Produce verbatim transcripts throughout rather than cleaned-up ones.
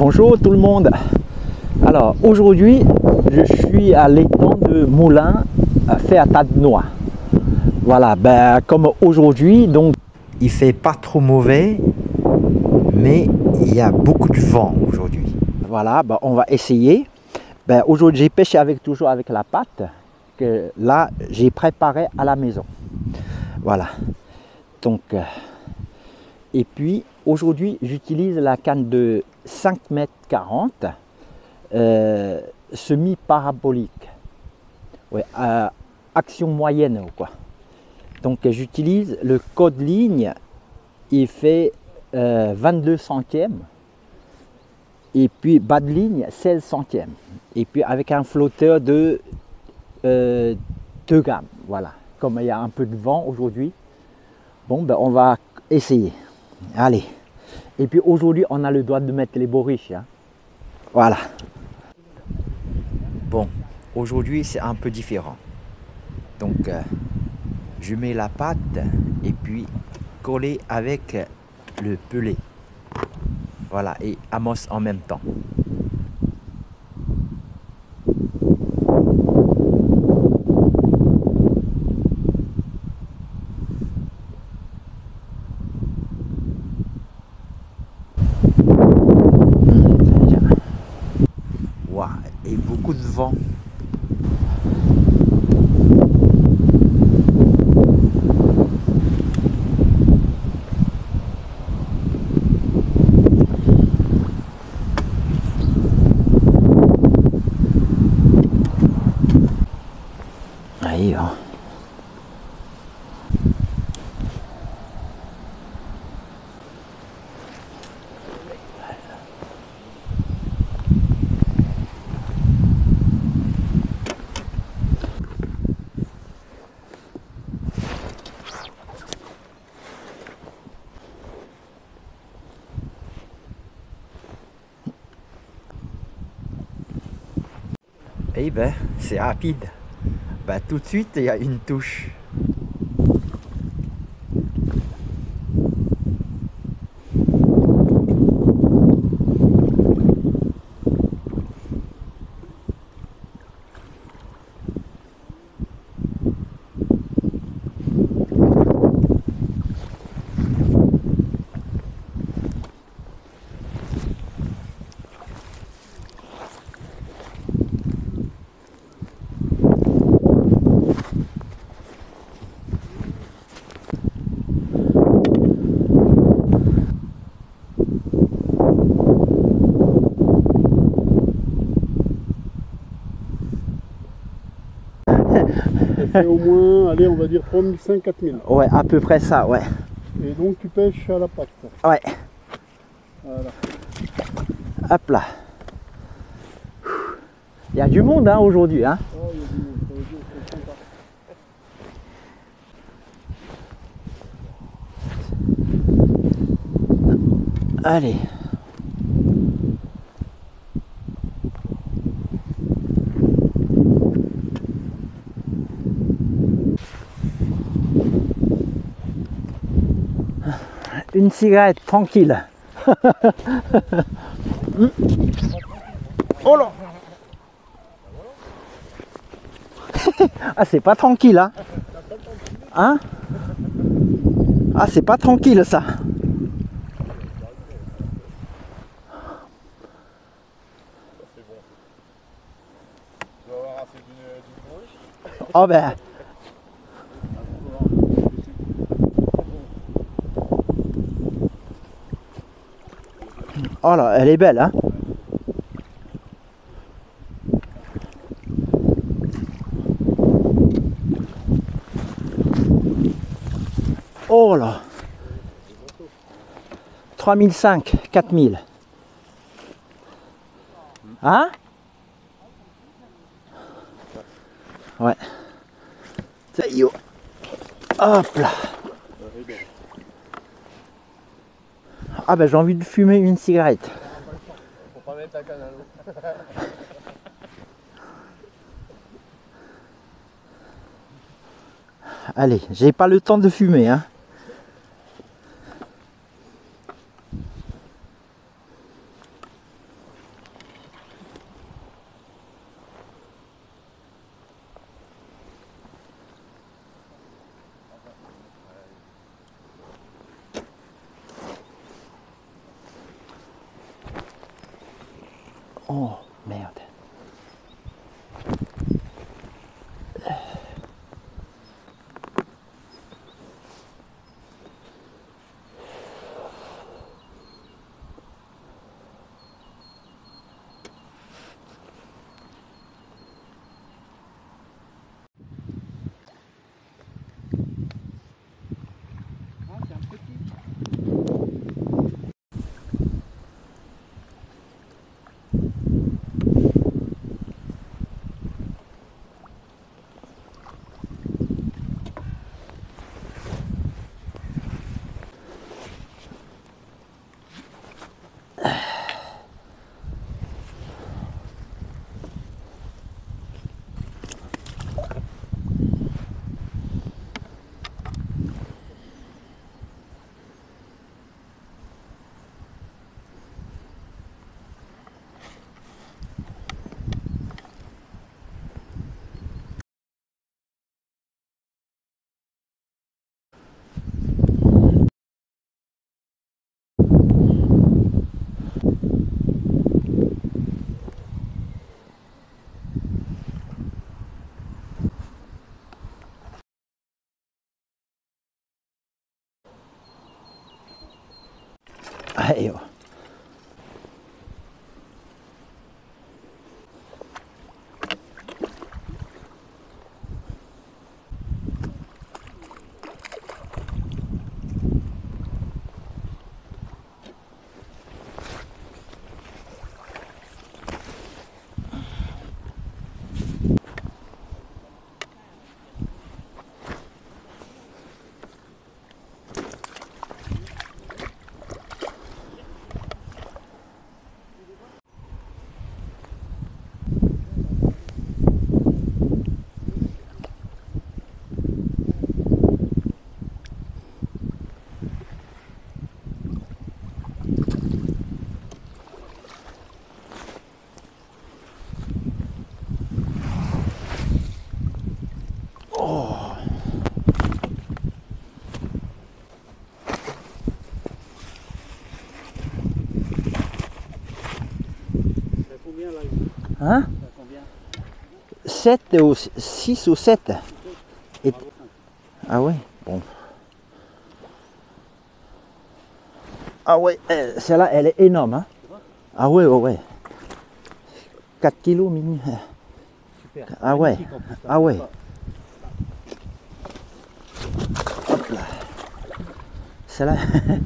Bonjour tout le monde. Alors aujourd'hui je suis à l'étang de Moulins fait à Tadenois. Voilà, ben comme aujourd'hui, donc il fait pas trop mauvais, mais il y a beaucoup de vent aujourd'hui. Voilà, ben, on va essayer. Ben, aujourd'hui j'ai pêché avec toujours avec la patte que là j'ai préparé à la maison. Voilà. Donc euh, et puis aujourd'hui j'utilise la canne de cinq mètres quarante euh, semi-parabolique. Ouais, euh, action moyenne quoi. Donc j'utilise le code ligne, il fait euh, vingt-deux centièmes et puis bas de ligne seize centièmes et puis avec un flotteur de euh, deux grammes. Voilà, comme il y a un peu de vent aujourd'hui, bon ben on va essayer. Allez, et puis aujourd'hui on a le droit de mettre les bourriches, hein. Voilà. Bon, aujourd'hui c'est un peu différent. Donc euh, je mets la pâte et puis coller avec le pelé. Voilà, et amorce en même temps. Waouh, et beaucoup de vent. Allez, hein. Eh ben, c'est rapide. Ben, tout de suite, il y a une touche. Ça fait au moins, allez, on va dire trois mille cinq cents, quatre mille. Ouais, à peu près ça, ouais. Et donc tu pêches à la patte. Ouais. Voilà. Hop là. Il y a du monde hein, aujourd'hui. Hein. Oh, il y a du monde, ça veut dire que c'est sympa. Allez. Une cigarette tranquille. Oh là. Ah c'est pas tranquille hein. Hein? Ah c'est pas tranquille ça. Oh ben. Oh là, elle est belle hein. Oh là. trois mille cinq, quatre mille. Hein? Ouais. Ça y est. Hop là. Ah ben j'ai envie de fumer une cigarette. Faut pas mettre la canne à l'eau. Allez, j'ai pas le temps de fumer hein. Oh, merde. Ah, c'est un petit. Allez, oh. C'est combien là? Hein? C'est combien? sept ou six ou sept. Et... Ah ouais, bon. Ah ouais, euh, celle-là, elle est énorme. Hein? Ah ouais, ouais, ouais. quatre kilos mini. Super. Ah ouais, Magnifique en plus, ça. ah ouais. Hop là. Celle-là.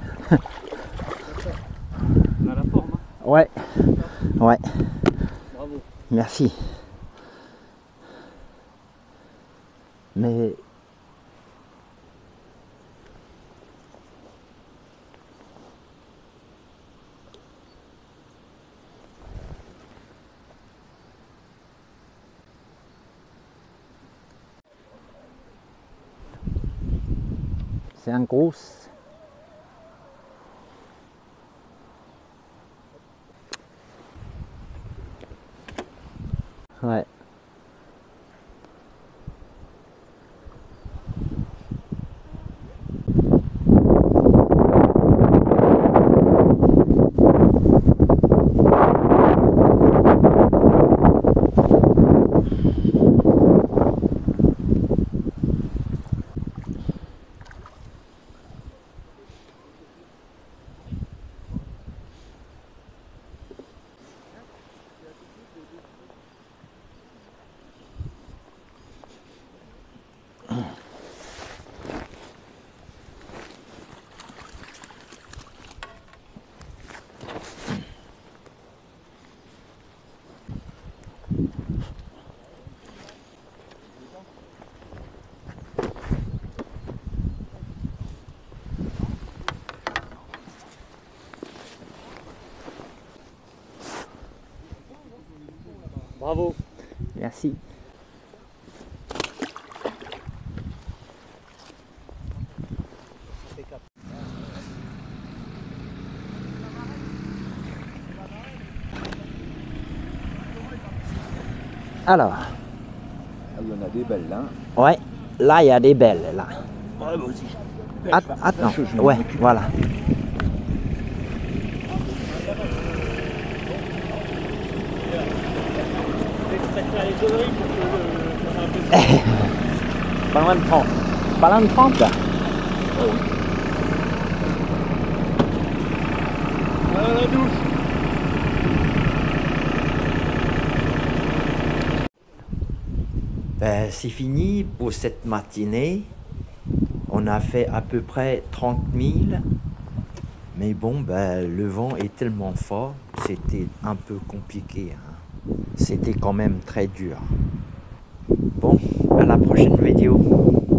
On a la forme. Hein. Ouais, ouais. Bravo. Merci. Mais c'est un gros. Ouais. Bravo. Merci. Alors, Il y en a des belles là. ouais, là il y a des belles là. Ouais, vas-y. Att- Attends, ouais, voilà. faire les conneries pour que euh, ça soit un peu... Pas loin de trente. Pas loin de trente là. Ah, la douche. Ben, c'est fini pour cette matinée. On a fait à peu près trente mille. Mais bon, ben, le vent est tellement fort, c'était un peu compliqué. Hein. C'était quand même très dur. Bon, à la prochaine vidéo.